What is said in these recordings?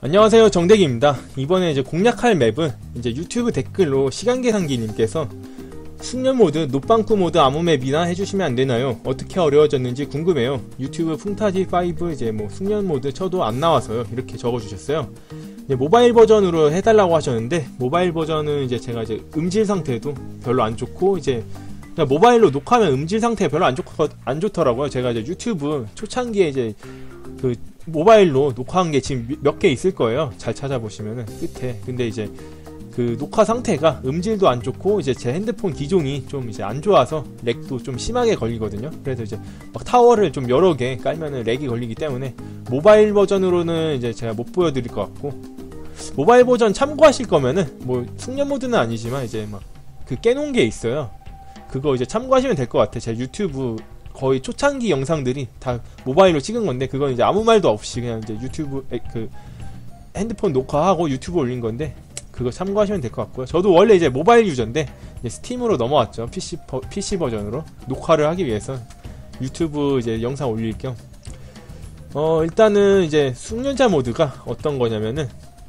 안녕하세요, 정대기입니다. 이번에 이제 공략할 맵은 이제 유튜브 댓글로 시간계산기님께서 숙련 모드, 노빵꾸 모드 아무 맵이나 해주시면 안 되나요? 어떻게 어려워졌는지 궁금해요. 유튜브 풍타지5 이제 뭐 숙련 모드 쳐도 안 나와서요. 이렇게 적어주셨어요. 이제 모바일 버전으로 해달라고 하셨는데, 모바일 버전은 이제 제가 이제 음질 상태도 별로 안 좋고, 이제 그냥 모바일로 녹화하면 음질 상태가 별로 안 좋더라고요. 제가 이제 유튜브 초창기에 이제 그 모바일로 녹화한 게 지금 몇 개 있을 거예요. 잘 찾아보시면은 끝에. 근데 이제 그 녹화 상태가 음질도 안 좋고, 이제 제 핸드폰 기종이 좀 이제 안 좋아서 렉도 좀 심하게 걸리거든요. 그래서 이제 막 타워를 좀 여러 개 깔면은 렉이 걸리기 때문에 모바일 버전으로는 이제 제가 못 보여드릴 것 같고, 모바일 버전 참고하실 거면은 뭐 숙련 모드는 아니지만 이제 막 그 깨놓은 게 있어요. 그거 이제 참고하시면 될 것 같아. 제 유튜브 거의 초창기 영상들이 다 모바일로 찍은 건데, 그건 이제 아무 말도 없이 그냥 이제 유튜브 그 핸드폰 녹화하고 유튜브 올린 건데, 그거 참고하시면 될 것 같고요. 저도 원래 이제 모바일 유저인데 이제 스팀으로 넘어왔죠. PC 버전으로 녹화를 하기 위해서 유튜브 이제 영상 올릴 겸. 일단은 이제 숙련자 모드가 어떤 거냐면은,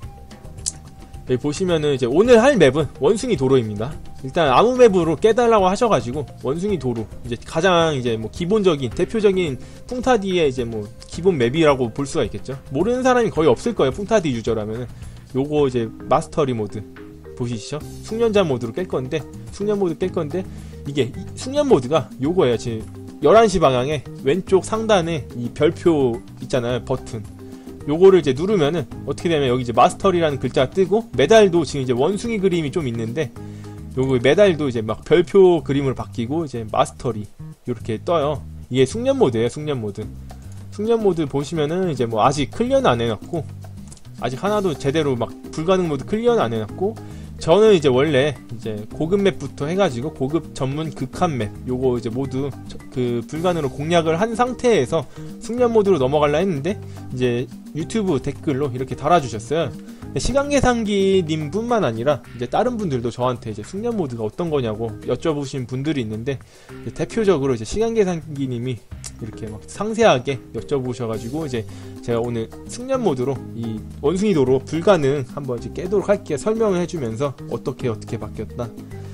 여기 보시면은 이제 오늘 할 맵은 원숭이 도로입니다. 일단 아무 맵으로 깨달라고 하셔가지고 원숭이 도로, 이제 가장 이제 뭐 기본적인 대표적인 풍타디의 이제 뭐 기본 맵이라고 볼 수가 있겠죠. 모르는 사람이 거의 없을 거예요. 풍타디 유저라면은. 요거 이제 마스터리 모드 보시죠. 숙련자 모드로 깰 건데, 숙련 모드 깰 건데, 이게 숙련 모드가 요거예요. 지금 11시 방향에 왼쪽 상단에 이 별표 있잖아요. 버튼. 요거를 이제 누르면은 어떻게 되면 여기 이제 마스터리라는 글자가 뜨고, 메달도 지금 이제 원숭이 그림이 좀 있는데, 요거 메달도 이제 막 별표 그림으로 바뀌고 이제 마스터리 이렇게 떠요. 이게 숙련 모드예요. 숙련 모드. 숙련 모드 보시면은 이제 뭐 아직 클리어는 안 해놨고, 아직 하나도 제대로 막 불가능 모드 클리어는 안 해놨고, 저는 이제 원래 이제 고급 맵부터 해가지고 고급 전문 극한 맵 요거 이제 모두 그 불가능으로 공략을 한 상태에서 숙련 모드로 넘어가려 했는데, 이제 유튜브 댓글로 이렇게 달아주셨어요. 시간계산기님 뿐만 아니라 이제 다른 분들도 저한테 이제 숙련 모드가 어떤 거냐고 여쭤보신 분들이 있는데, 대표적으로 이제 시간계산기님이 이렇게 막 상세하게 여쭤보셔가지고 이제 제가 오늘 숙련 모드로 이 원숭이 도로 불가능 한번 이제 깨도록 할게요. 설명을 해주면서 어떻게 바뀌었다.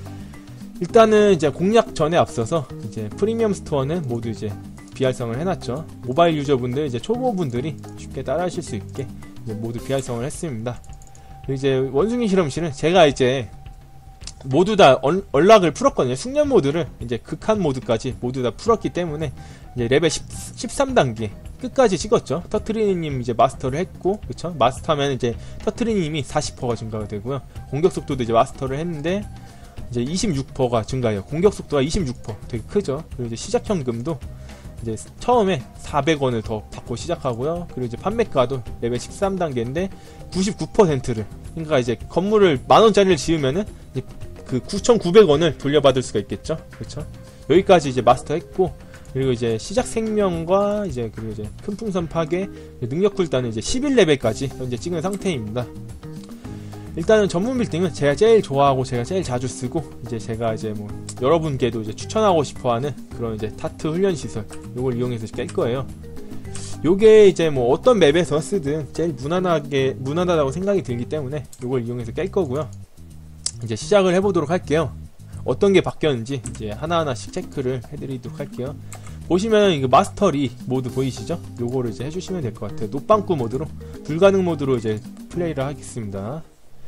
일단은 이제 공략 전에 앞서서 이제 프리미엄 스토어는 모두 이제 비활성을 해놨죠. 모바일 유저분들, 이제 초보분들이 쉽게 따라하실 수 있게 이제 모두 비활성을 했습니다. 이제 원숭이 실험실은 제가 이제 모두 다 언락을 풀었거든요. 숙련 모드를 이제 극한 모드까지 모두 다 풀었기 때문에 이제 레벨 13단계 끝까지 찍었죠. 터트리님 이제 마스터를 했고, 그쵸? 마스터하면 이제 터트리님이 40%가 증가가 되고요. 공격 속도도 이제 마스터를 했는데 이제 26%가 증가해요. 공격 속도가 26% 되게 크죠. 그리고 이제 시작 현금도 이제 처음에 400원을 더 받고 시작하고요. 그리고 이제 판매가도 레벨 13단계인데 99%를, 그러니까 이제 건물을 10,000원짜리를 지으면은 이제 그 9,900원을 돌려받을 수가 있겠죠. 그렇죠? 여기까지 이제 마스터했고, 그리고 이제 시작 생명과 이제 그리고 이제 큰 풍선 파괴, 능력 쿨단은 이제 11레벨까지 현재 찍은 상태입니다. 일단은 전문 빌딩은 제가 제일 좋아하고 제가 제일 자주 쓰고, 이제 제가 이제 뭐 여러분께도 이제 추천하고 싶어하는 그런 이제 타트 훈련 시설, 요걸 이용해서 깰 거예요. 요게 이제 뭐 어떤 맵에서 쓰든 제일 무난하다고 생각이 들기 때문에 요걸 이용해서 깰 거고요. 이제 시작을 해보도록 할게요. 어떤 게 바뀌었는지 이제 하나하나씩 체크를 해드리도록 할게요. 보시면 이거 마스터리 모드 보이시죠? 요거를 이제 해주시면 될 것 같아요. 노빵꾸 모드로, 불가능 모드로 이제 플레이를 하겠습니다.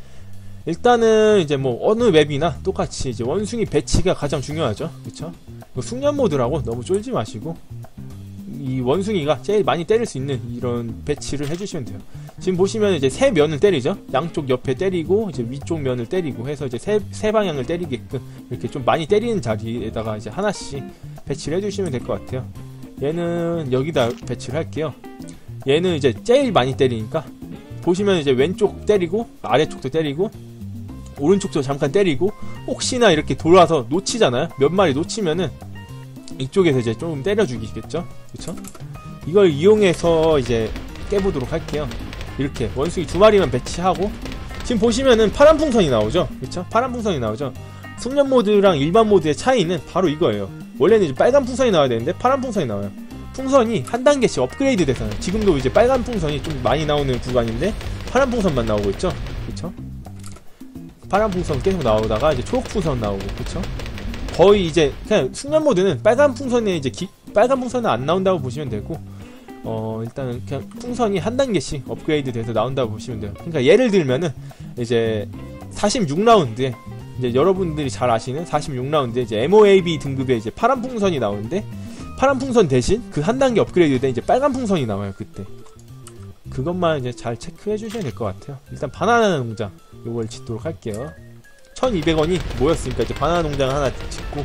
일단은 이제 뭐 어느 맵이나 똑같이 이제 원숭이 배치가 가장 중요하죠. 그쵸? 숙련 모드라고 너무 쫄지 마시고, 이 원숭이가 제일 많이 때릴 수 있는 이런 배치를 해주시면 돼요. 지금 보시면 이제 세 면을 때리죠. 양쪽 옆에 때리고 이제 위쪽 면을 때리고 해서 이제 세 방향을 때리게끔 이렇게 좀 많이 때리는 자리에다가 이제 하나씩 배치를 해주시면 될 것 같아요. 얘는 여기다 배치를 할게요. 얘는 이제 제일 많이 때리니까 보시면 이제 왼쪽 때리고 아래쪽도 때리고 오른쪽도 잠깐 때리고, 혹시나 이렇게 돌아서 놓치잖아요. 몇 마리 놓치면은 이쪽에서 이제 좀 때려 죽이겠죠. 그쵸? 이걸 이용해서 이제 깨보도록 할게요. 이렇게 원숭이 2마리만 배치하고, 지금 보시면은 파란 풍선이 나오죠. 그쵸? 파란 풍선이 나오죠. 숙련 모드랑 일반 모드의 차이는 바로 이거예요. 원래는 이제 빨간 풍선이 나와야 되는데 파란 풍선이 나와요. 풍선이 한 단계씩 업그레이드 돼서요. 지금도 이제 빨간 풍선이 좀 많이 나오는 구간인데 파란 풍선만 나오고 있죠. 그쵸? 파란 풍선 계속 나오다가 이제 초록 풍선 나오고, 그쵸? 거의 이제 그냥 숙련 모드는 빨간 풍선에 이제 빨간 풍선은 안 나온다고 보시면 되고, 일단은 그냥 풍선이 한 단계씩 업그레이드 돼서 나온다고 보시면 돼요. 그러니까 예를 들면은 이제 46라운드에 이제 여러분들이 잘 아시는 46라운드에 이제 MOAB 등급의 이제 파란 풍선이 나오는데, 파란 풍선 대신 그 한 단계 업그레이드 된 이제 빨간 풍선이 나와요. 그때 그것만 이제 잘 체크해 주셔야 될 것 같아요. 일단 바나나 농장 요걸 짓도록 할게요. 1200원이 모였으니까 이제 바나나 농장 하나 짓고,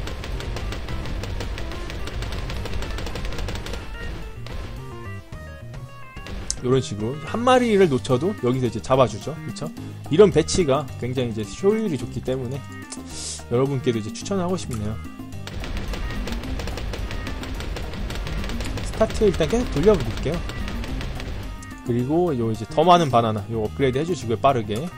이런 식으로 한 마리를 놓쳐도 여기서 이제 잡아주죠. 그쵸? 이런 배치가 굉장히 이제 효율이 좋기 때문에 여러분께도 이제 추천하고 싶네요. 스타트 일단 계속 돌려볼게요. 그리고 요 이제 더 많은 바나나 요 업그레이드 해주시고요. 빠르게.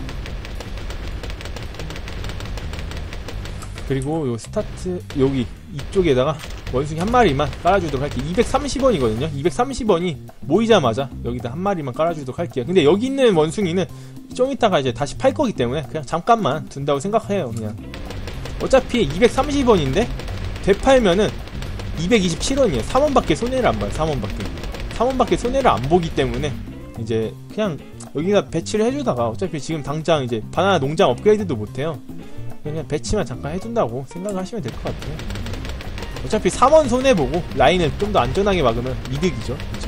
그리고 요 스타트 여기 이쪽에다가 원숭이 한 마리만 깔아주도록 할게요. 230원이거든요. 230원이 모이자마자 여기다 한 마리만 깔아주도록 할게요. 근데 여기 있는 원숭이는 좀 이따가 이제 다시 팔 거기 때문에 그냥 잠깐만 둔다고 생각해요. 그냥 어차피 230원인데 되팔면은 227원이에요. 3원밖에 손해를 안 봐요. 3원밖에 손해를 안 보기 때문에 이제 그냥 여기다 배치를 해주다가 어차피 지금 당장 이제 바나나 농장 업그레이드도 못해요. 그냥 배치만 잠깐 해둔다고 생각하시면 될 것 같아요. 어차피 3원 손해보고 라인을 좀 더 안전하게 막으면 이득이죠. 그쵸?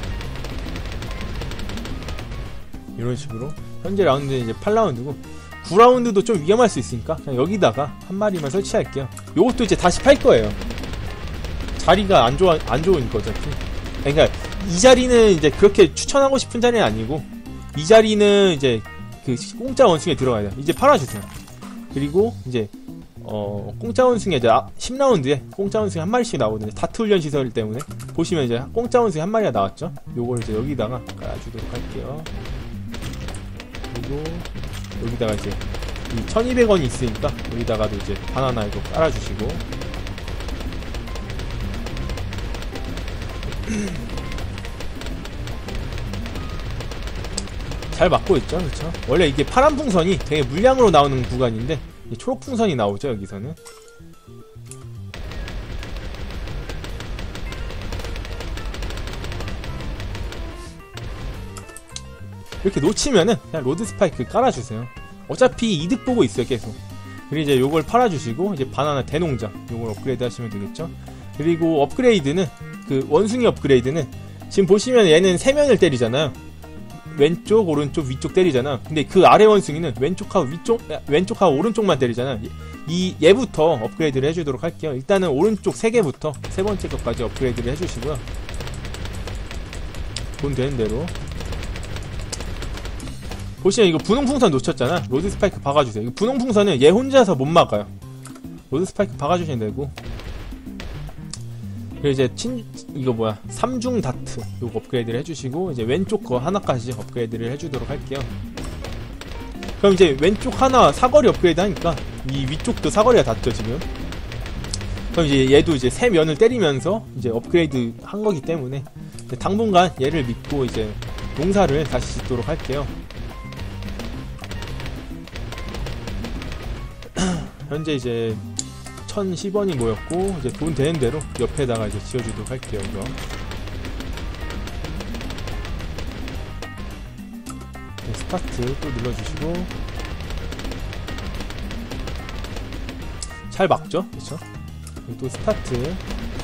이런 식으로 현재 라운드는 이제 8라운드고 9라운드도 좀 위험할 수 있으니까 그냥 여기다가 한 마리만 설치할게요. 요것도 이제 다시 팔 거예요. 자리가 안 좋으니까 어차피. 그러니까 이 자리는 이제 그렇게 추천하고 싶은 자리는 아니고, 이 자리는 이제 그 공짜 원숭이에 들어가야 돼요. 이제 팔아주세요. 그리고 이제 공짜 원숭이 이제 10라운드에 공짜 원숭이 한 마리씩 나오거든요. 다트 훈련 시설 때문에 보시면 이제 공짜 원숭이 한 마리가 나왔죠. 요걸 이제 여기다가 깔아주도록 할게요. 그리고 여기다가 이제 이 1200원이 있으니까 여기다가도 이제 바나나 이거 깔아주시고, 잘 막고 있죠. 그쵸? 원래 이게 파란 풍선이 되게 물량으로 나오는 구간인데 초록 풍선이 나오죠. 여기서는 이렇게 놓치면은 그냥 로드 스파이크 깔아주세요. 어차피 이득 보고 있어요. 계속. 그리고 이제 요걸 팔아주시고 이제 바나나 대농장 요걸 업그레이드 하시면 되겠죠. 그리고 업그레이드는 그 원숭이 업그레이드는 지금 보시면 얘는 3면을 때리잖아요. 왼쪽, 오른쪽, 위쪽 때리잖아. 근데 그 아래 원숭이는 왼쪽하고 오른쪽만 때리잖아. 얘부터 업그레이드를 해주도록 할게요. 일단은 오른쪽 3개부터 세 번째 것까지 업그레이드를 해주시고요. 돈 되는 대로. 보시면 이거 분홍풍선 놓쳤잖아. 로드 스파이크 박아주세요. 이거 분홍풍선은 얘 혼자서 못 막아요. 로드 스파이크 박아주시면 되고. 그리고 이제 이거 뭐야 3중 다트 요거 업그레이드를 해주시고, 이제 왼쪽 거 하나까지 업그레이드를 해주도록 할게요. 그럼 이제 왼쪽 하나 사거리 업그레이드 하니까 이 위쪽도 사거리가 닿죠 지금. 그럼 이제 얘도 이제 3면을 때리면서 이제 업그레이드 한 거기 때문에 당분간 얘를 믿고 이제 농사를 다시 짓도록 할게요. 현재 이제 1010원이 모였고, 이제 돈 되는 대로 옆에다가 이제 지어주도록 할게요. 이거. 네, 스타트 또 눌러주시고. 잘 막죠? 그쵸? 또 스타트.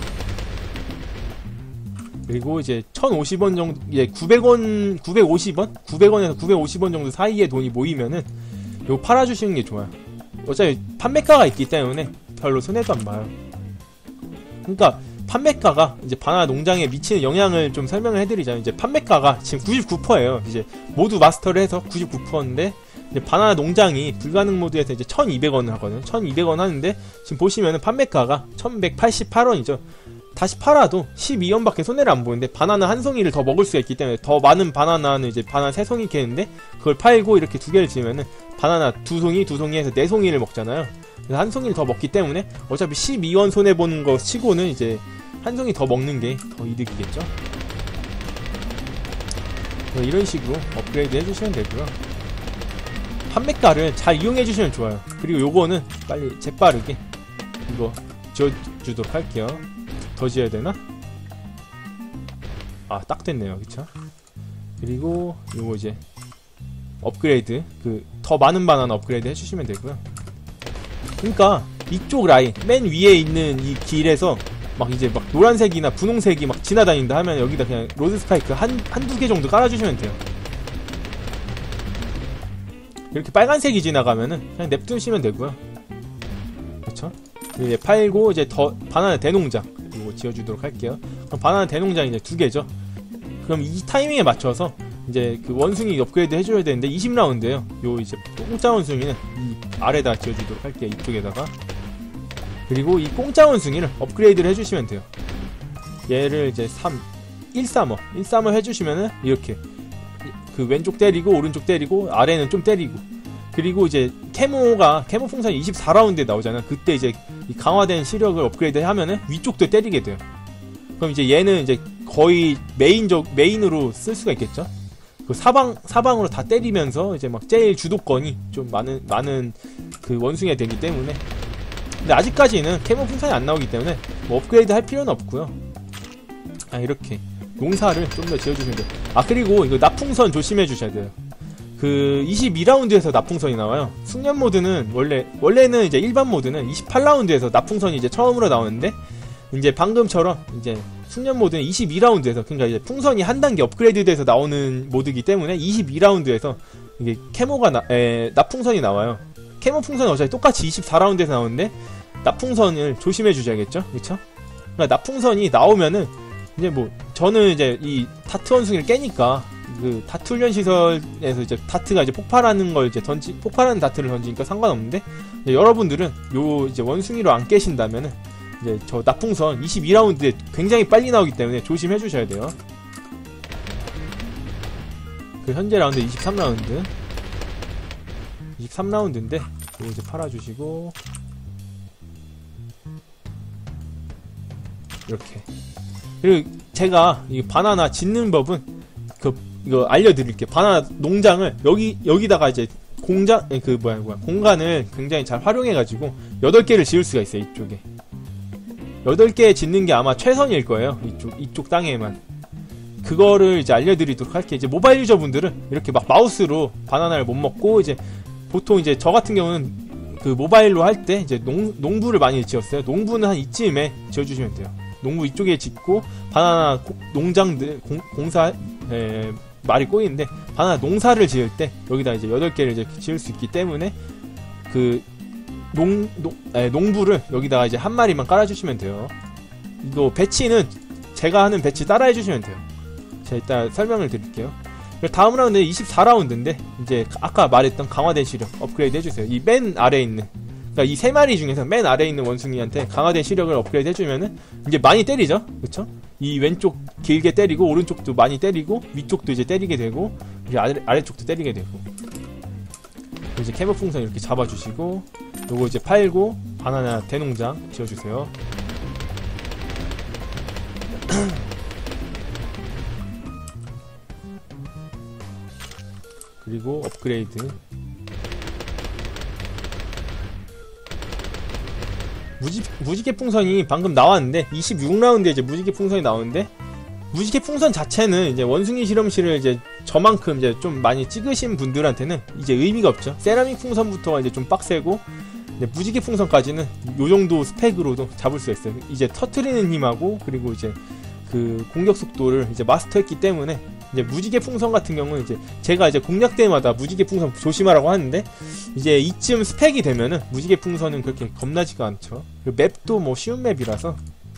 그리고 이제 1050원 정도, 예, 900원, 950원? 900원에서 950원 정도 사이에 돈이 모이면은 이거 팔아주시는 게 좋아요. 어차피 판매가가 있기 때문에 별로 손해도 안 봐요. 그러니까 판매가가 이제 바나나 농장에 미치는 영향을 좀 설명을 해드리자면, 이제 판매가가 지금 99%예요. 이제 모두 마스터를 해서 99%인데 이제 바나나 농장이 불가능 모드에서 이제 1200원을 하거든요. 1200원 하는데 지금 보시면은 판매가가 1188원이죠. 다시 팔아도 12원밖에 손해를 안 보는데, 바나나 한 송이를 더 먹을 수가 있기 때문에 더 많은 바나나는 이제 바나나 3송이 캐는데 그걸 팔고 이렇게 2개를 지으면은 바나나 2송이에서 4송이를 먹잖아요. 그래서 한 송이를 더 먹기 때문에 어차피 12원 손해보는 거 치고는 이제 한 송이 더 먹는 게 더 이득이겠죠. 이런 식으로 업그레이드 해주시면 되고요. 판매가를 잘 이용해주시면 좋아요. 그리고 요거는 빨리 재빠르게 이거 지어주도록 할게요. 더 지어야 되나? 아, 딱 됐네요. 그쵸? 그리고 요거 이제 업그레이드, 더 많은 바나나 업그레이드 해주시면 되고요. 그러니까 이쪽 라인 맨 위에 있는 이 길에서 막 이제 막 노란색이나 분홍색이 막 지나다닌다 하면 여기다 그냥 로드 스파이크 한두 개 정도 깔아주시면 돼요. 이렇게 빨간색이 지나가면은 그냥 냅두시면 되고요. 그쵸? 이제 팔고 이제 더 바나나 대농장 이거 지어주도록 할게요. 그럼 바나나 대농장 이제 2개죠. 그럼 이 타이밍에 맞춰서 이제 그 원숭이 업그레이드 해줘야 되는데 20라운드에요. 요 이제 공짜 원숭이는 이 아래다 지어주도록 할게요. 이쪽에다가. 그리고 이 공짜 원숭이를 업그레이드를 해주시면 돼요. 얘를 이제 135 해주시면은 이렇게 그 왼쪽 때리고 오른쪽 때리고 아래는 좀 때리고, 그리고 이제 캐모 풍선이 24라운드에 나오잖아. 그때 이제 이 강화된 시력을 업그레이드 하면은 위쪽도 때리게 돼요. 그럼 이제 얘는 이제 거의 메인으로 쓸 수가 있겠죠. 그 사방으로 다 때리면서 이제 막 제일 주도권이 좀 많은 그 원숭이가 되기 때문에. 근데 아직까지는 캐모 풍선이 안 나오기 때문에 뭐 업그레이드 할 필요는 없고요. 이렇게 농사를 좀 더 지어주시면 돼요. 그리고 이거 납풍선 조심해 주셔야 돼요. 그 22라운드에서 납풍선이 나와요. 숙련 모드는 원래는 이제 일반 모드는 28라운드에서 납풍선이 이제 처음으로 나오는데, 이제 방금처럼 이제 숙련 모드는 22라운드에서, 그러니까 이제 풍선이 한 단계 업그레이드 돼서 나오는 모드이기 때문에 22라운드에서 이게 납풍선이 나와요. 캐모 풍선은 어차피 똑같이 24라운드에서 나오는데 납풍선을 조심해 주셔야겠죠? 그쵸? 그러니까 납풍선이 나오면은 이제 뭐 저는 이제 이 다트 원숭이를 깨니까 그 다트 훈련 시설에서 이제 다트가 이제 폭발하는 걸 이제 폭발하는 다트를 던지니까 상관없는데, 여러분들은 요 이제 원숭이로 안 깨신다면은 이제 저 납풍선 22라운드에 굉장히 빨리 나오기 때문에 조심해 주셔야 돼요. 그 현재 라운드 23라운드인데 이거 이제 팔아주시고 이렇게. 그리고 제가 이 바나나 짓는 법은 이거 알려드릴게요. 바나나 농장을 여기다가 이제 공간을 굉장히 잘 활용해가지고 8개를 지을 수가 있어요. 이쪽에 8개 짓는 게 아마 최선일 거예요. 이쪽 땅에만. 그거를 이제 알려드리도록 할게요. 이제 모바일 유저분들은 이렇게 막 마우스로 바나나를 못 먹고, 이제 보통 이제 저 같은 경우는 그 모바일로 할 때 이제 농부를 많이 지었어요. 농부는 한 이쯤에 지어주시면 돼요. 농부 이쪽에 짓고 바나나 농장들 말이 꼬이는데, 바나나 농사를 지을 때 여기다 이제 8개를 이제 지을 수 있기 때문에 그 농부를 여기다가 이제 한 마리만 깔아주시면 돼요. 이거 배치는 제가 하는 배치 따라해 주시면 돼요. 제가 이따 설명을 드릴게요. 다음 라운드는 24라운드인데 이제 아까 말했던 강화된 시력 업그레이드 해주세요. 이 맨 아래에 있는, 그러니까 이 3마리 중에서 맨 아래에 있는 원숭이한테 강화된 시력을 업그레이드 해주면은 이제 많이 때리죠. 그쵸? 이 왼쪽 길게 때리고 오른쪽도 많이 때리고 위쪽도 이제 때리게 되고 이제 아래쪽도 때리게 되고. 이제 캐모 풍선 이렇게 잡아주시고 요거 이제 팔고 바나나 대농장 지어주세요. 그리고 업그레이드. 무지개 풍선이 방금 나왔는데 26라운드에 이제 무지개 풍선이 나오는데, 무지개 풍선 자체는 이제 원숭이 실험실을 이제 저만큼 이제 좀 많이 찍으신 분들한테는 이제 의미가 없죠. 세라믹 풍선부터가 이제 좀 빡세고, 이제 무지개 풍선까지는 요 정도 스펙으로도 잡을 수 있어요. 이제 터트리는 힘하고 그리고 이제 그 공격 속도를 이제 마스터했기 때문에, 이제 무지개 풍선 같은 경우는 이제 제가 이제 공략 때마다 무지개 풍선 조심하라고 하는데, 이제 이쯤 스펙이 되면은 무지개 풍선은 그렇게 겁나지가 않죠. 그리고 맵도 뭐 쉬운 맵이라서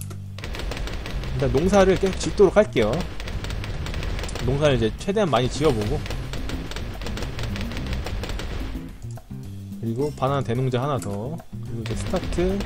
일단 농사를 계속 짓도록 할게요. 농사를 이제 최대한 많이 지어보고, 그리고 바나나 대농장 하나 더, 그리고 이제 스타트,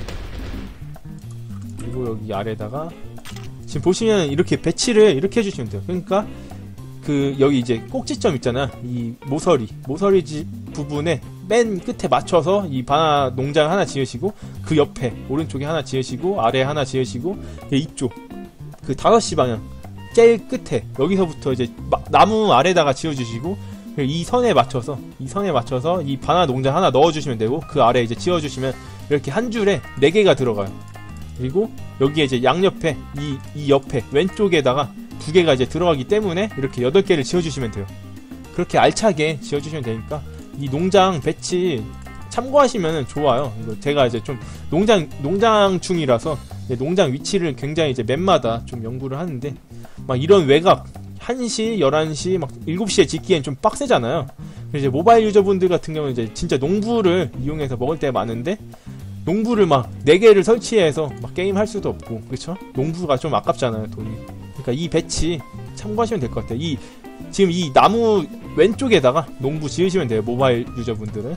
그리고 여기 아래다가 지금 보시면 이렇게 배치를 이렇게 해주시면 돼요. 그러니까 그 여기 이제 꼭지점 있잖아. 이 모서리 부분에 맨 끝에 맞춰서 이 바나나 농장 하나 지으시고, 그 옆에 오른쪽에 하나 지으시고, 아래에 하나 지으시고, 이쪽 그 5시 방향 제일 끝에 여기서부터 이제 나무 아래다가 지어주시고, 이 선에 맞춰서 이 바나나 농장 하나 넣어주시면 되고, 그 아래 이제 지어주시면 이렇게 한 줄에 4개가 들어가요. 그리고 여기에 이제 양옆에 이 옆에 왼쪽에다가 2개가 이제 들어가기 때문에 이렇게 8개를 지어주시면 돼요. 그렇게 알차게 지어주시면 되니까 이 농장 배치 참고하시면 좋아요. 이거 제가 이제 좀 농장충이라서 농장 위치를 굉장히 이제 맵마다 좀 연구를 하는데, 막 이런 외곽 1시, 11시, 막 7시에 짓기엔 좀 빡세잖아요. 그래서 이제 모바일 유저분들 같은 경우는 이제 진짜 농부를 이용해서 먹을 때가 많은데, 농부를 막 4개를 설치해서 막 게임 할 수도 없고, 그쵸? 농부가 좀 아깝잖아요, 돈이. 그러니까 이 배치 참고하시면 될 것 같아요. 지금 이 나무 왼쪽에다가 농부 지으시면 돼요, 모바일 유저분들은.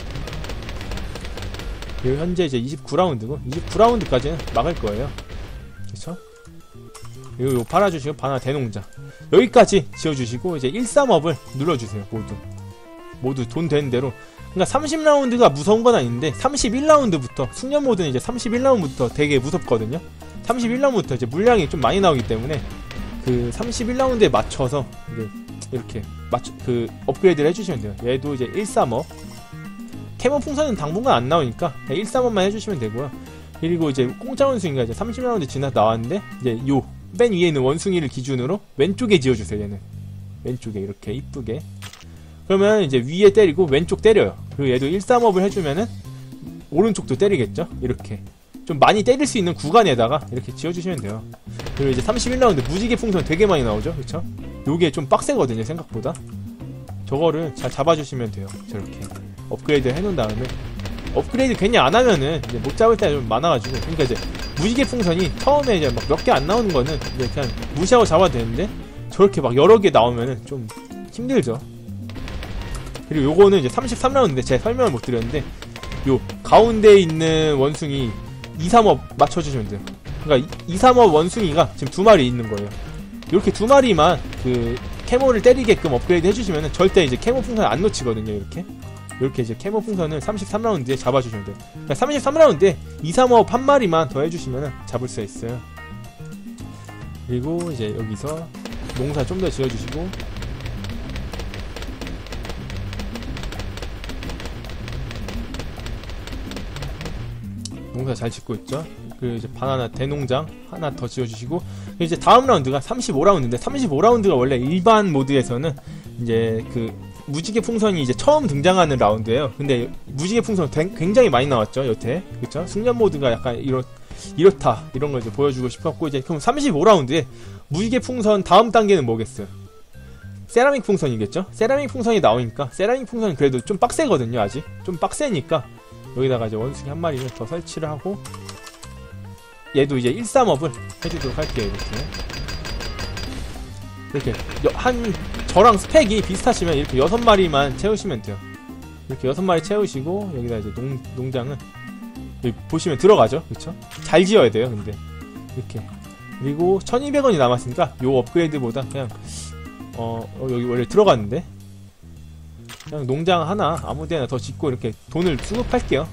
그리고 현재 이제 29라운드고, 29라운드까지는 막을 거예요. 그쵸? 그리고 요 팔아주시고, 바나나 대농장. 여기까지 지어주시고, 이제 135을 눌러주세요, 모두 돈 되는 대로. 그러니까 30라운드가 무서운 건 아닌데, 31라운드부터, 숙련 모드는 이제 31라운드부터 되게 무섭거든요? 31라운드부터 이제 물량이 좀 많이 나오기 때문에, 그 31라운드에 맞춰서, 이렇게, 업그레이드를 해주시면 돼요. 얘도 이제 135. 캐모 풍선은 당분간 안 나오니까, 135만 해주시면 되고요. 그리고 이제 공짜 원숭이가 이제 30라운드 지나 나왔는데, 이제 맨 위에 있는 원숭이를 기준으로 왼쪽에 지어주세요, 얘는. 왼쪽에 이렇게 이쁘게. 그러면 이제 위에 때리고 왼쪽 때려요. 그리고 얘도 135을 해주면은 오른쪽도 때리겠죠? 이렇게. 좀 많이 때릴 수 있는 구간에다가 이렇게 지어주시면 돼요. 그리고 이제 31라운드 무지개 풍선 되게 많이 나오죠? 그쵸? 요게 좀 빡세거든요, 생각보다. 저거를 잘 잡아주시면 돼요. 저렇게. 업그레이드 해놓은 다음에. 업그레이드 괜히 안 하면은 이제 못 잡을 때가 좀 많아가지고. 그러니까 이제 무지개 풍선이 처음에 이제 막 몇 개 안 나오는 거는 이제 그냥 무시하고 잡아도 되는데, 저렇게 막 여러 개 나오면은 좀 힘들죠. 그리고 요거는 이제 33라운드인데 제가 설명을 못 드렸는데, 요 가운데에 있는 원숭이 2, 3업 맞춰주시면 돼요. 그러니까 2, 3업 원숭이가 지금 2마리 있는 거예요. 이렇게 2마리만 그 캐모를 때리게끔 업그레이드 해주시면은 절대 이제 캐모 풍선 안 놓치거든요. 이렇게 이제 캐모 풍선을 33라운드에 잡아주시면 돼요. 그러니까 33라운드에 2, 3업 한 마리만 더 해주시면은 잡을 수가 있어요. 그리고 이제 여기서 농사 좀 더 지어주시고, 농사 잘 짓고 있죠. 그리고 이제 바나나 대농장 하나 더 지어주시고, 이제 다음 라운드가 35라운드인데, 35라운드가 원래 일반 모드에서는 이제 그 무지개 풍선이 이제 처음 등장하는 라운드예요. 근데 무지개 풍선 굉장히 많이 나왔죠, 여태. 그쵸? 숙련 모드가 약간 이렇다 이런 걸 이제 보여주고 싶었고, 이제 그럼 35라운드에 무지개 풍선 다음 단계는 뭐겠어요? 세라믹 풍선이겠죠? 세라믹 풍선이 나오니까, 세라믹 풍선은 그래도 좀 빡세거든요. 아직 좀 빡세니까 여기다가 이제 원숭이 한 마리를 더 설치를 하고, 얘도 이제 135을 해주도록 할게요. 이렇게 저랑 스펙이 비슷하시면 이렇게 6마리만 채우시면 돼요. 이렇게 6마리 채우시고, 여기다 이제 농장은 여기 보시면 들어가죠. 그쵸? 잘 지어야 돼요, 근데. 이렇게. 그리고 1200원이 남았으니까 요 업그레이드보다 그냥 여기 원래 들어갔는데 그냥 농장 하나 아무데나 더 짓고 이렇게 돈을 수급할게요.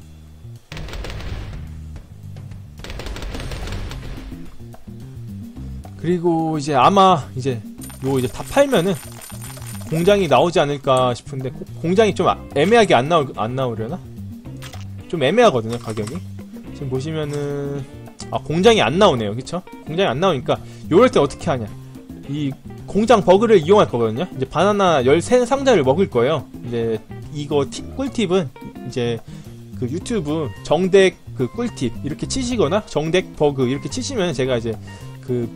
그리고 이제 아마 이제 다 팔면은 공장이 나오지 않을까 싶은데, 공장이 좀 애매하게 안 나오려나? 좀 애매하거든요, 가격이. 지금 보시면은 공장이 안 나오네요. 그쵸? 공장이 안 나오니까 요럴 때 어떻게 하냐, 이 공장 버그를 이용할 거거든요. 이제 바나나 13상자를 먹을 거예요. 이제 이거 꿀팁은 이제 그 유튜브 정덱 그 꿀팁 이렇게 치시거나 정덱 버그 이렇게 치시면, 제가 이제 그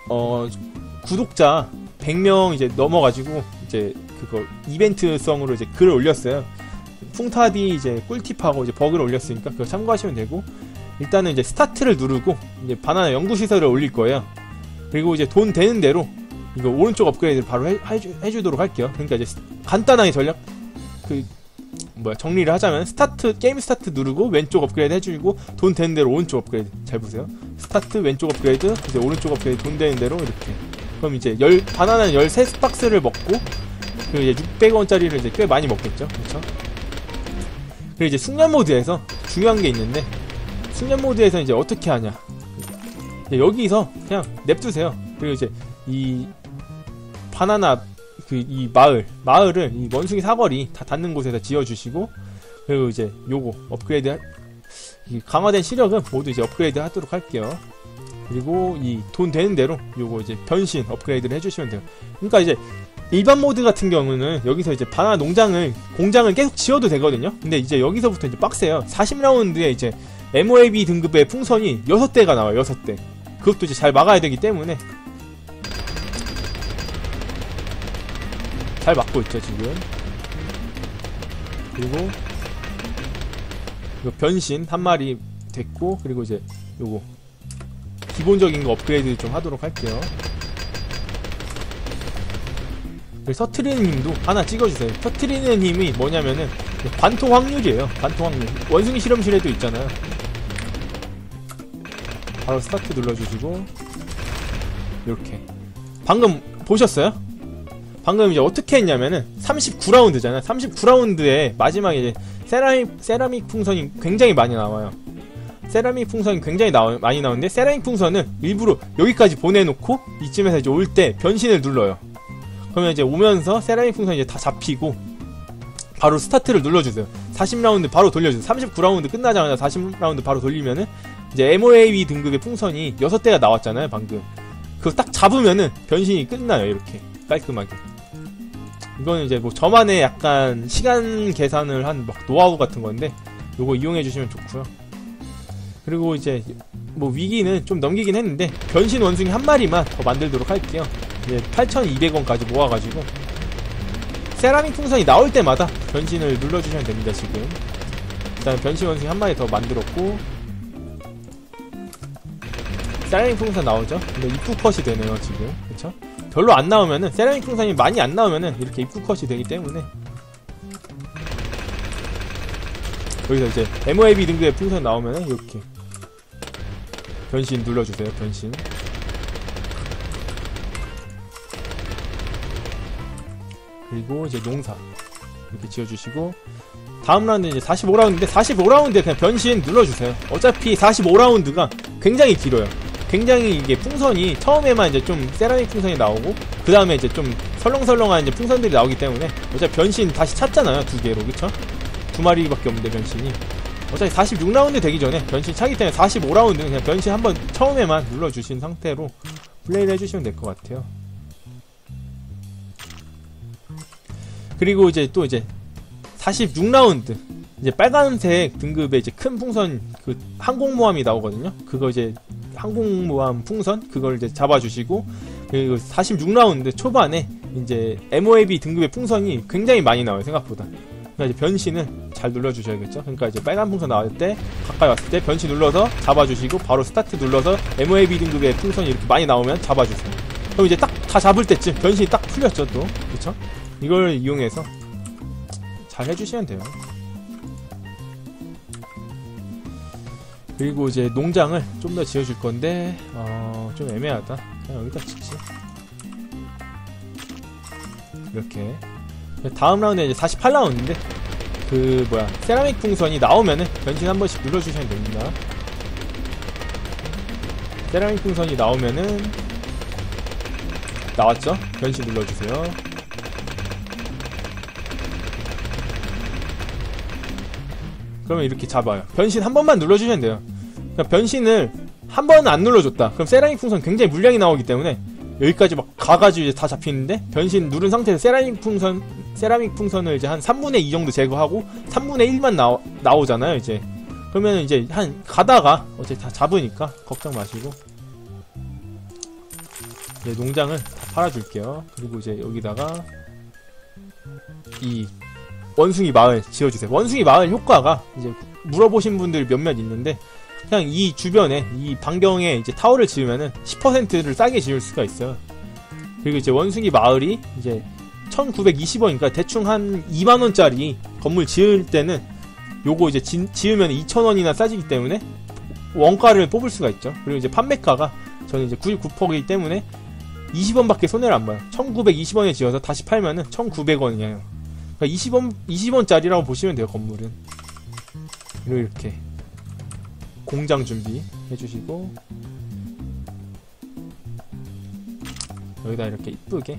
구독자 100명 이제 넘어가지고 이제 그거 이벤트성으로 이제 글을 올렸어요. 풍타디 이제 꿀팁하고 이제 버그를 올렸으니까 그거 참고하시면 되고, 일단은 이제 스타트를 누르고 이제 바나나 연구시설을 올릴 거예요. 그리고 이제 돈 되는 대로 이거 오른쪽 업그레이드를 바로 해주도록 할게요. 그러니까 이제 간단하게 정리를 하자면, 게임 스타트 누르고 왼쪽 업그레이드 해주고, 돈 되는 대로 오른쪽 업그레이드. 잘 보세요. 스타트 왼쪽 업그레이드, 이제 오른쪽 업그레이드, 돈 되는 대로 이렇게. 그럼 이제 바나나 13박스를 먹고, 그리고 이제 600원짜리를 이제 꽤 많이 먹겠죠. 그쵸? 그리고 이제 숙련 모드에서 중요한 게 있는데, 숙련 모드에서 이제 어떻게 하냐. 여기서 그냥 냅두세요. 그리고 이제 이 바나나 이 마을을 이 원숭이 사거리 다 닿는 곳에다 지어주시고, 그리고 이제 요거 업그레이드 이 강화된 시력은 모두 이제 업그레이드 하도록 할게요. 그리고 이 돈 되는 대로 요거 이제 변신 업그레이드를 해주시면 돼요. 그러니까 이제 일반 모드 같은 경우는 여기서 이제 바나나 공장을 계속 지어도 되거든요. 근데 이제 여기서부터 이제 빡세요. 40라운드에 이제 MOAB 등급의 풍선이 6대가 나와요. 6대. 그것도 이제 잘 막아야 되기 때문에 잘 막고 있죠 지금. 그리고 이거 변신 한 마리 됐고, 그리고 이제 요거 기본적인 거 업그레이드 좀 하도록 할게요. 서트리는 힘도 하나 찍어주세요. 서트리는 힘이 뭐냐면은 관통 확률이에요. 관통 확률. 원숭이 실험실에도 있잖아요. 바로 스타트 눌러주시고, 이렇게. 방금 보셨어요? 방금 이제 어떻게 했냐면은 39라운드잖아요. 39라운드에 마지막에 이제 세라믹 풍선이 굉장히 많이 나와요. 세라믹 풍선이 굉장히 많이 나오는데, 세라믹 풍선은 일부러 여기까지 보내놓고 이쯤에서 이제 올 때 변신을 눌러요. 그러면 이제 오면서 세라믹 풍선이 이제 다 잡히고 바로 스타트를 눌러주세요. 40라운드 바로 돌려주세요. 39라운드 끝나자마자 40라운드 바로 돌리면은 이제 MOAB 등급의 풍선이 6대가 나왔잖아요 방금. 그거 딱 잡으면은 변신이 끝나요. 이렇게 깔끔하게. 이거는 이제 뭐 저만의 약간 시간 계산을 한 막 노하우 같은 건데, 요거 이용해 주시면 좋고요. 그리고 이제 뭐 위기는 좀 넘기긴 했는데 변신 원숭이 한 마리만 더 만들도록 할게요. 이제 8,200원까지 모아가지고 세라믹 풍선이 나올 때마다 변신을 눌러주시면 됩니다. 지금 일단 변신 원숭이 한 마리 더 만들었고, 세라믹 풍선 나오죠? 근데 입구 컷이 되네요 지금. 그쵸? 별로 안 나오면은, 세라믹 풍선이 많이 안 나오면은 이렇게 입구 컷이 되기 때문에 여기서 이제 MOAB 등급의 풍선 나오면은 이렇게 변신 눌러주세요. 변신. 그리고 이제 농사 이렇게 지어주시고, 다음 라운드 이제 45라운드인데 45라운드에 그냥 변신 눌러주세요. 어차피 45라운드가 굉장히 길어요. 굉장히 이게 풍선이 처음에만 이제 좀 세라믹 풍선이 나오고, 그 다음에 이제 좀 설렁설렁한 이제 풍선들이 나오기 때문에 어차피 변신 다시 찾잖아요. 2개로. 그쵸? 2마리밖에 없는데 변신이. 어차피 46라운드 되기 전에 변신 차기 때문에 45라운드는 그냥 변신 한번 처음에만 눌러주신 상태로 플레이를 해주시면 될 것 같아요. 그리고 이제 또 이제 46라운드 이제 빨간색 등급의 이제 큰 풍선 그 항공모함이 나오거든요. 그거 이제 항공모함 풍선 그걸 이제 잡아주시고, 그리고 46라운드 초반에 이제 MOAB 등급의 풍선이 굉장히 많이 나와요 생각보다. 그러니까 이제 변신을 잘 눌러주셔야겠죠. 그러니까 이제 빨간 풍선 나올 때 가까이 왔을 때 변신 눌러서 잡아주시고, 바로 스타트 눌러서 MOAB 등급의 풍선이 이렇게 많이 나오면 잡아주세요. 그럼 이제 딱 다 잡을 때쯤 변신이 딱 풀렸죠 또. 그쵸? 이걸 이용해서 잘 해주시면 돼요. 그리고 이제 농장을 좀 더 지어줄 건데 좀 애매하다. 그냥 여기다 짓지. 이렇게. 다음 라운드에 이제 48라운드인데 그 뭐야 세라믹 풍선이 나오면은 변신 한 번씩 눌러주시면 됩니다. 세라믹 풍선이 나오면은 나왔죠? 변신 눌러주세요. 그러면 이렇게 잡아요. 변신 한 번만 눌러주시면 돼요. 그러니까 변신을 한 번 안 눌러줬다. 그럼 세라믹 풍선 굉장히 물량이 나오기 때문에 여기까지 막 가가지고 이제 다 잡히는데, 변신 누른 상태에서 세라믹 풍선을 이제 한 3분의 2 정도 제거하고 3분의 1만 나오잖아요, 이제. 그러면 이제 한 가다가 어차피 다 잡으니까 걱정 마시고. 이제 농장을 다 팔아줄게요. 그리고 이제 여기다가 이 원숭이 마을 지어주세요. 원숭이 마을 효과가 이제 물어보신 분들 몇몇 있는데, 그냥 이 주변에 이 반경에 이제 타워를 지으면은 10%를 싸게 지을 수가 있어요. 그리고 이제 원숭이 마을이 이제 1920원이니까 대충 한 2만원짜리 건물 지을 때는 요거 이제 지으면 2,000원이나 싸지기 때문에 원가를 뽑을 수가 있죠. 그리고 이제 판매가가 저는 이제 99%이기 때문에 20원밖에 손해를 안 봐요. 1920원에 지어서 다시 팔면은 1900원이에요. 그러니까 20원짜리라고 보시면 돼요, 건물은. 그리고 이렇게 공장 준비 해주시고, 여기다 이렇게 이쁘게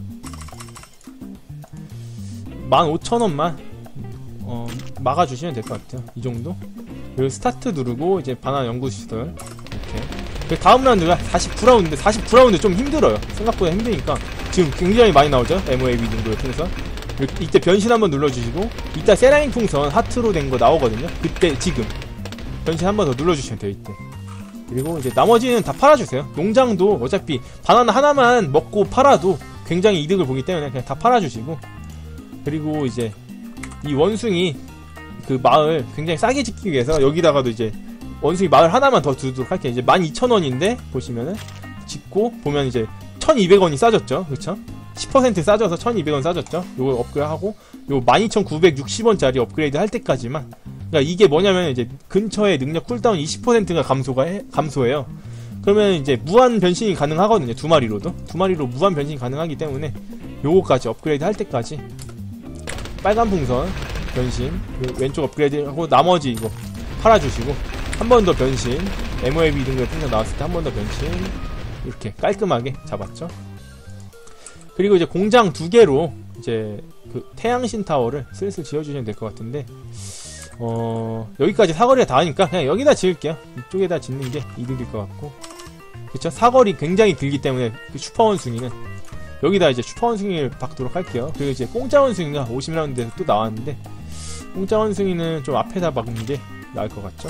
15,000원만 막아주시면 될 것 같아요. 이 정도. 그리고 스타트 누르고 이제 바나나 연구시설 이렇게. 그리고 다음 라운드가 49라운드인데 49라운드 좀 힘들어요. 생각보다 힘드니까 지금 굉장히 많이 나오죠. MOAB 등급의 풍선. 이때 변신 한번 눌러주시고 이따 세라믹 풍선 하트로 된 거 나오거든요. 그때 지금 변신 한번 더 눌러주시면 돼요. 이때. 그리고 이제 나머지는 다 팔아주세요. 농장도 어차피 바나나 하나만 먹고 팔아도 굉장히 이득을 보기 때문에 그냥 다 팔아주시고, 그리고 이제 이 원숭이 그 마을 굉장히 싸게 짓기 위해서 여기다가도 이제 원숭이 마을 하나만 더 두도록 할게요. 이제 12,000원인데 보시면은 짓고 보면 이제 1,200원이 싸졌죠. 그쵸? 10% 싸져서 1,200원 싸졌죠. 요거 업그레이드하고 요 12,960원짜리 업그레이드 할 때까지만. 그러니까 이게 뭐냐면 이제 근처에 능력 쿨다운 20%가 감소해요. 그러면 이제 무한 변신이 가능하거든요. 두 마리로 무한 변신이 가능하기 때문에 요거까지 업그레이드 할 때까지 빨간 풍선 변신, 왼쪽 업그레이드 하고 나머지 이거 팔아주시고 한 번 더 변신, MOAB 등급 풍선 나왔을 때 한 번 더 변신, 이렇게 깔끔하게 잡았죠. 그리고 이제 공장 2개로 이제 그 태양신 타워를 슬슬 지어주시면 될 것 같은데, 여기까지 사거리가 닿으니까 그냥 여기다 지을게요. 이쪽에다 짓는 게 이득일 것 같고, 그쵸? 사거리 굉장히 길기 때문에 그 슈퍼원숭이는 여기다 이제 슈퍼원숭이를 박도록 할게요. 그리고 이제 공짜원숭이가 50라운드에서 또 나왔는데, 공짜원숭이는 좀 앞에다 박는 게 나을 것 같죠?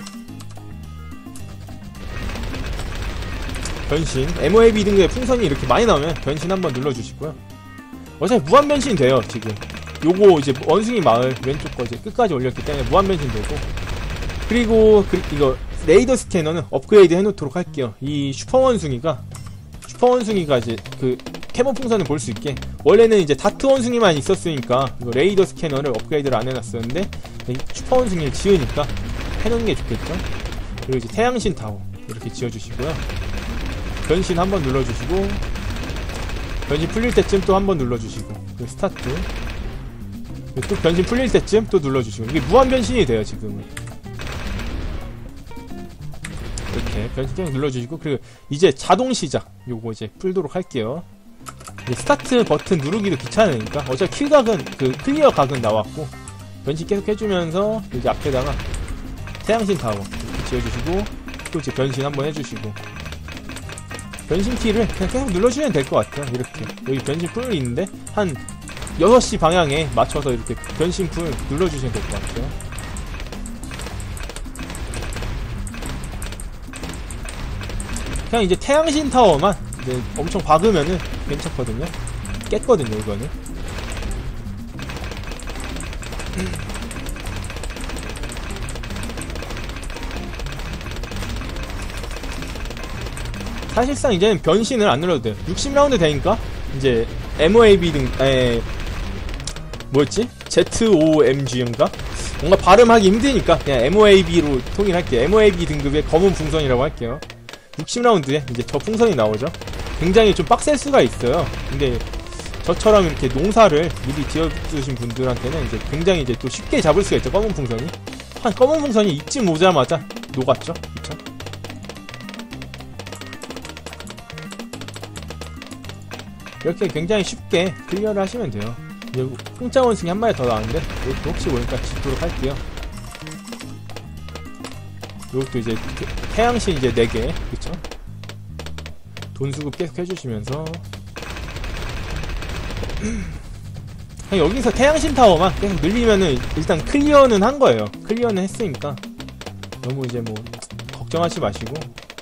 변신, MOAB 등급의 풍선이 이렇게 많이 나오면 변신 한번 눌러주시고요. 어차피 무한 변신 돼요. 지금 요거 이제 원숭이 마을 왼쪽 거 이제 끝까지 올렸기 때문에 무한 변신 되고, 그리고 이거 레이더 스캐너는 업그레이드 해놓도록 할게요. 이 슈퍼원숭이가 이제 그 캐모 풍선을 볼 수 있게, 원래는 이제 다트 원숭이만 있었으니까 이거 레이더 스캐너를 업그레이드를 안 해놨었는데 슈퍼원숭이를 지으니까 해놓는 게 좋겠죠. 그리고 이제 태양신 타워 이렇게 지어주시고요. 변신 한번 눌러주시고, 변신 풀릴 때쯤 또 한번 눌러주시고, 그리고 스타트, 또 변신 풀릴 때쯤 또 눌러주시고, 이게 무한 변신이 돼요. 지금은 이렇게 변신 계속 눌러주시고, 그리고 이제 자동 시작 요거 이제 풀도록 할게요. 스타트 버튼 누르기도 귀찮으니까 어차피 클리어 각은 나왔고, 변신 계속 해주면서 이제 앞에다가 태양신 타워 이렇게 지어주시고, 또 이제 변신 한번 해주시고, 변신 키를 그냥 계속 눌러주면 될 것 같아요. 이렇게 여기 변신 풀이 있는데 한 6시 방향에 맞춰서 이렇게 변신 풀 눌러주시면 될 것 같아요. 그냥 이제 태양신 타워만 이제 엄청 박으면은 괜찮거든요. 깼거든요 이거는. 사실상 이제는 변신을 안 눌러도 돼요. 60라운드 되니까 이제 MOAB 뭐였지? ZOMG인가? 뭔가 발음하기 힘드니까 그냥 MOAB로 통일할게요. MOAB 등급의 검은 풍선이라고 할게요. 60라운드에 이제 저 풍선이 나오죠. 굉장히 좀 빡셀 수가 있어요. 근데 저처럼 이렇게 농사를 미리 지어주신 분들한테는 이제 굉장히 이제 또 쉽게 잡을 수가 있죠. 검은 풍선이. 검은 풍선이 이쯤 오자마자 녹았죠. 그쵸? 이렇게 굉장히 쉽게 클리어를 하시면 돼요. 공짜 원숭이 한 마리 더 나왔는데 이것도 혹시 모르니까 짓도록 할게요. 이것도 이제 태양신 이제 4개, 그쵸? 돈 수급 계속 해주시면서 여기서 태양신 타워만 계속 늘리면은 일단 클리어는 한 거예요. 클리어는 했으니까 너무 이제 뭐 걱정하지 마시고,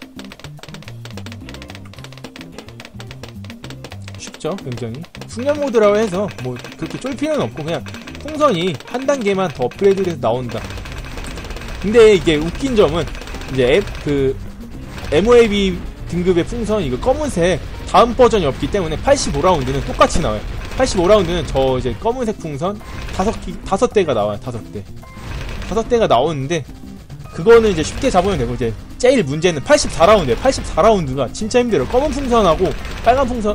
쉽죠 굉장히. 숙련 모드라고 해서 뭐 그렇게 쫄 필요는 없고 그냥 풍선이 한 단계만 더 업그레이드 돼서 나온다. 근데 이게 웃긴 점은 이제 MOAB 등급의 풍선 이거 검은색 다음 버전이 없기 때문에 85라운드는 똑같이 나와요. 85라운드는 저 이제 검은색 풍선 5대가 나와요. 5대가 나오는데 그거는 이제 쉽게 잡으면 되고, 이제 제일 문제는 84라운드에요. 84라운드가 진짜 힘들어요. 검은 풍선하고 빨간 풍선,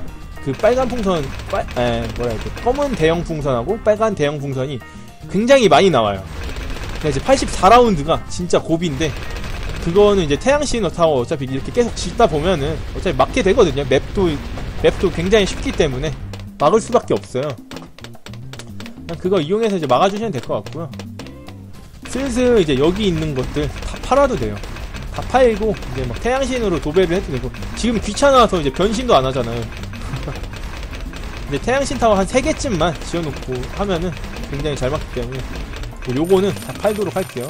검은 대형 풍선하고 빨간 대형 풍선이 굉장히 많이 나와요. 그러니까 이제 84라운드가 진짜 고비인데, 그거는 이제 태양신 타워 어차피 이렇게 계속 짓다 보면은 어차피 맞게 되거든요. 맵도 맵도 굉장히 쉽기 때문에 막을 수밖에 없어요. 그냥 그거 이용해서 이제 막아주시면 될 것 같고요. 슬슬 이제 여기 있는 것들 다 팔아도 돼요. 다 팔고 이제 막 태양신으로 도배를 해도 되고, 지금 귀찮아서 이제 변신도 안 하잖아요. 이제 태양신 타워 한 3개쯤만 지어놓고 하면은 굉장히 잘 맞기 때문에 요거는 다 팔도록 할게요.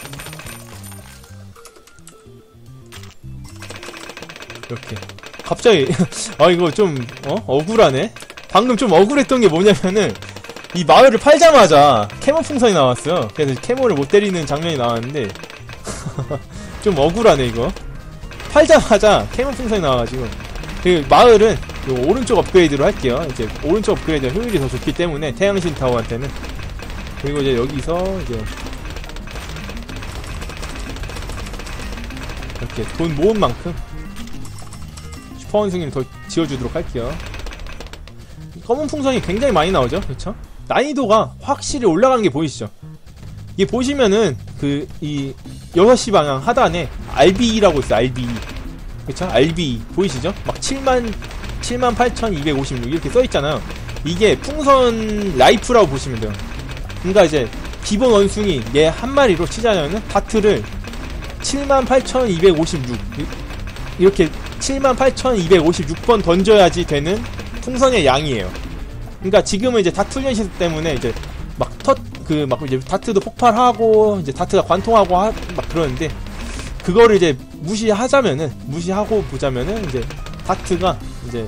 이렇게 갑자기 아 이거 좀 억울하네. 방금 좀 억울했던 게 뭐냐면은 이 마을을 팔자마자 캐모 풍선이 나왔어요. 그래서 캐모를 못 때리는 장면이 나왔는데 좀 억울하네 이거. 팔자마자 캐모 풍선이 나와가지고. 그 마을은 요 오른쪽 업그레이드로 할게요. 이제 오른쪽 업그레이드 효율이 더 좋기 때문에 태양신 타워한테는. 그리고 이제 여기서 이제 이렇게 돈 모은 만큼 슈퍼원숭이를 더 지어주도록 할게요. 검은 풍선이 굉장히 많이 나오죠, 그쵸? 난이도가 확실히 올라가는 게 보이시죠? 이게 보시면은 이 6시 방향 하단에 RB라고 있어요. RB, 그쵸? RB 보이시죠? 막 78,256 이렇게 써있잖아요. 이게 풍선 라이프라고 보시면 돼요. 그러니까 이제 기본 원숭이 얘 한 마리로 치자면은 다트를 78,256 이렇게 78,256번 던져야지 되는 풍선의 양이에요. 그러니까 지금은 이제 다트 훈련 때문에 이제 막 이제 다트도 폭발하고 이제 다트가 관통하고 막 그러는데, 그거를 이제 무시하고 보자면은 이제 다트가 이제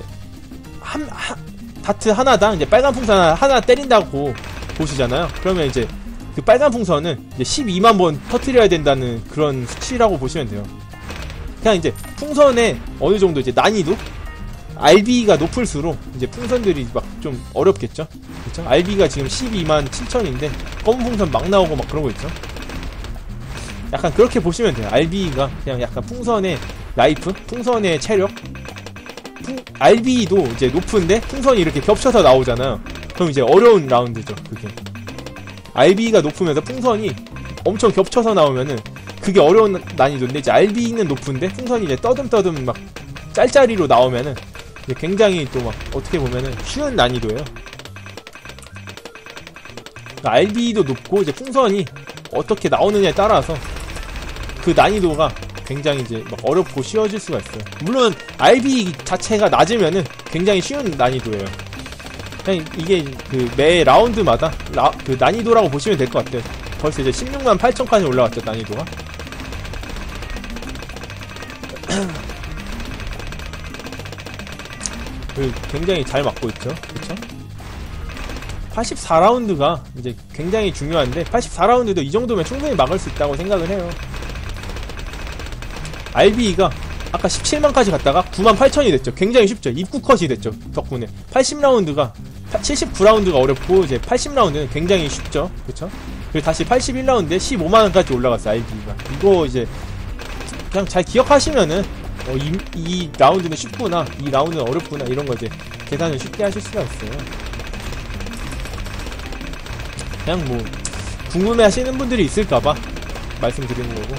다트 하나당 이제 빨간 풍선 하나 때린다고 보시잖아요. 그러면 이제 그 빨간 풍선은 이제 12만 번 터뜨려야 된다는 그런 수치라고 보시면 돼요. 그냥 이제 풍선의 어느 정도 이제 난이도, RB가 높을수록 이제 풍선들이 막 좀 어렵겠죠. 그쵸? RB가 지금 127,000인데 검은 풍선 막 나오고 막 그러고 있죠. 약간 그렇게 보시면 돼요. RB가 그냥 약간 풍선의 라이프, 풍선의 체력. RB도 이제 높은데 풍선이 이렇게 겹쳐서 나오잖아요. 그럼 이제 어려운 라운드죠, 그게. RB가 높으면서 풍선이 엄청 겹쳐서 나오면은 그게 어려운 난이도인데, 이제 RB는 높은데 풍선이 이제 떠듬떠듬 막 짤짤이로 나오면은 이제 굉장히 또 막 어떻게 보면은 쉬운 난이도예요. 그러니까 RB도 높고 이제 풍선이 어떻게 나오느냐에 따라서 그 난이도가 굉장히 이제 막 어렵고 쉬워질 수가 있어요. 물론 RB 자체가 낮으면은 굉장히 쉬운 난이도예요. 그냥 이게 그 매 라운드마다 그 난이도라고 보시면 될 것 같아요. 벌써 이제 168,000까지 올라왔죠, 난이도가. 굉장히 잘 맞고 있죠, 그쵸? 84라운드가 이제 굉장히 중요한데, 84라운드도 이 정도면 충분히 막을 수 있다고 생각을 해요. RB가 아까 17만까지 갔다가 98,000이 됐죠. 굉장히 쉽죠. 입구 컷이 됐죠, 덕분에. 80라운드가 79라운드가 어렵고 이제 80라운드는 굉장히 쉽죠, 그쵸? 그리고 다시 81라운드에 15만원까지 올라갔어, RB가. 이거 이제 그냥 잘 기억하시면은 이 라운드는 쉽구나, 이 라운드는 어렵구나, 이런 거 이제 계산을 쉽게 하실 수가 있어요. 그냥 뭐 궁금해 하시는 분들이 있을까봐 말씀드리는 거고.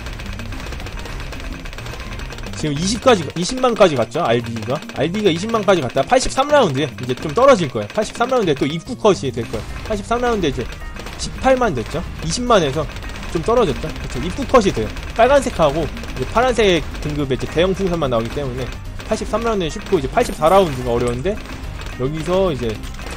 지금 20만까지 갔죠, RB가 20만까지 갔다가 83라운드에 이제 좀 떨어질 거예요. 83라운드에 또 입구 컷이 될 거예요. 83라운드에 이제 18만 됐죠. 20만에서 좀 떨어졌죠. 그쵸? 입구 컷이 돼요. 빨간색하고 이제 파란색 등급의 이제 대형 풍선만 나오기 때문에 83라운드는 쉽고, 이제 84라운드가 어려운데, 여기서 이제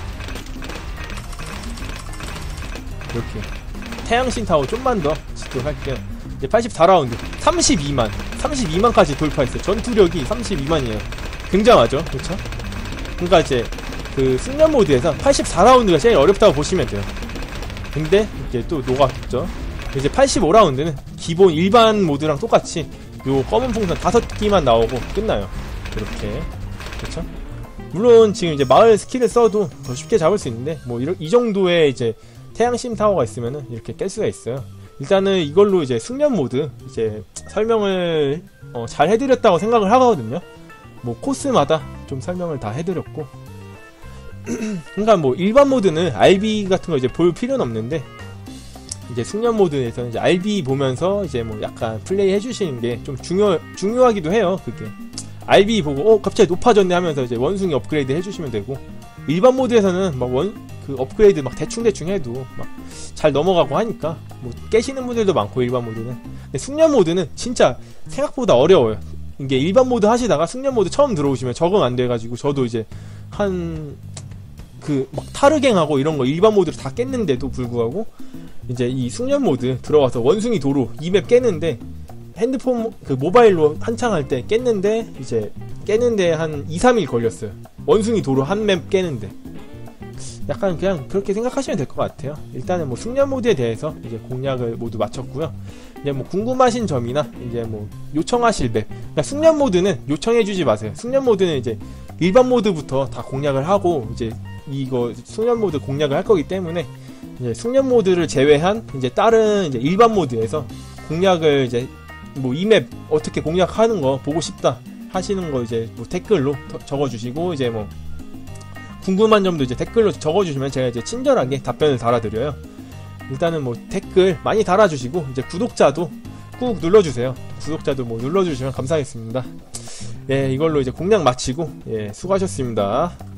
이렇게 태양신 타워 좀만 더 짓도록 할게요. 이제 84라운드 32만까지 돌파했어요. 전투력이 32만이에요. 굉장하죠, 그쵸? 그러니까 이제 그 숙련 모드에서 84라운드가 제일 어렵다고 보시면 돼요. 근데 이제 또 녹았죠. 이제 85라운드는 기본 일반 모드랑 똑같이 요 검은 풍선 5개만 나오고 끝나요. 이렇게. 그쵸? 물론 지금 이제 마을 스킬을 써도 더 쉽게 잡을 수 있는데, 뭐 이 정도의 이제 태양심 타워가 있으면은 이렇게 깰 수가 있어요. 일단은 이걸로 이제 숙련 모드 이제 설명을 잘 해드렸다고 생각을 하거든요. 뭐 코스마다 좀 설명을 다 해드렸고. 그러니까 뭐 일반 모드는 RB 같은 거 이제 볼 필요는 없는데, 이제 숙련 모드에서는 이제 RB 보면서 이제 뭐 약간 플레이 해주시는 게 좀 중요하기도 해요. 그게 RB 보고 갑자기 높아졌네 하면서 이제 원숭이 업그레이드 해주시면 되고, 일반 모드에서는 막 그 업그레이드 막 대충 해도 막 잘 넘어가고 하니까 뭐 깨시는 분들도 많고, 일반 모드는. 근데 숙련 모드는 진짜 생각보다 어려워요. 이게 일반 모드 하시다가 숙련 모드 처음 들어오시면 적응 안 돼가지고, 저도 이제 막 타르갱하고 이런 거 일반 모드로 다 깼는데도 불구하고 이제 이 숙련 모드 들어와서 원숭이 도로 이 맵 깨는데, 핸드폰 그 모바일로 한창 할 때 깼는데, 이제 깨는데 한 2-3일 걸렸어요. 원숭이 도로 한 맵 깨는데. 약간 그냥 그렇게 생각하시면 될 것 같아요. 일단은 뭐 숙련 모드에 대해서 이제 공략을 모두 마쳤고요. 이제 뭐 궁금하신 점이나 이제 뭐 요청하실 맵, 그러니까 숙련 모드는 요청해주지 마세요. 숙련 모드는 이제 일반 모드부터 다 공략을 하고, 이제 이거 숙련 모드 공략을 할 거기 때문에 이제 숙련 모드를 제외한 이제 다른 이제 일반 모드에서 공략을 이제 뭐 이 맵 어떻게 공략하는 거 보고 싶다 하시는 거 이제 뭐 댓글로 적어주시고, 이제 뭐 궁금한 점도 이제 댓글로 적어주시면 제가 이제 친절하게 답변을 달아드려요. 일단은 뭐 댓글 많이 달아주시고, 이제 구독자도 꾹 눌러주세요. 구독자도 뭐 눌러주시면 감사하겠습니다. 예, 이걸로 이제 공략 마치고, 예, 수고하셨습니다.